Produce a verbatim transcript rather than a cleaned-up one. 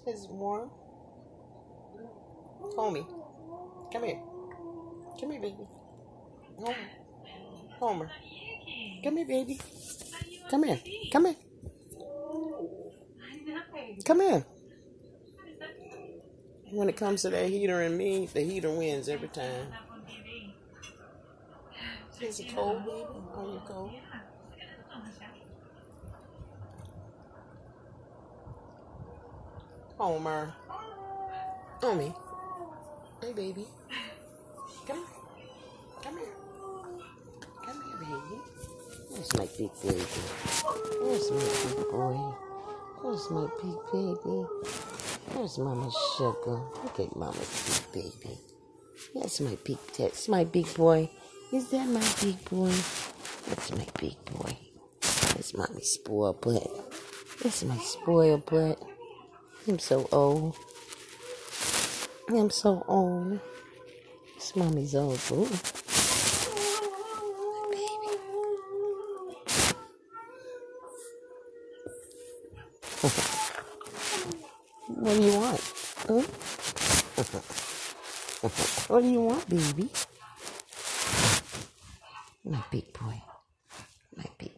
Is it warm? Homie, come here. Come here, baby. Homer. Homer. Come here, baby. Come here. Come here. Come here. When it comes to that heater and me, the heater wins every time. Is it cold, baby? Are you cold? Homer. Homie. Hey, baby. Come here. Come here. Come here, baby. Where's my big baby? Where's my big boy? Where's my big baby? Where's Mama's sugar? Look at Mama's big baby. That's my big, that's my big boy. Is that my big boy? That's my big boy. That's Mommy's spoiled butt. That's my spoiled butt. I'm so old. I'm so old. It's Mommy's old boo. My baby. What do you want? Huh? What do you want, baby? My big boy. My big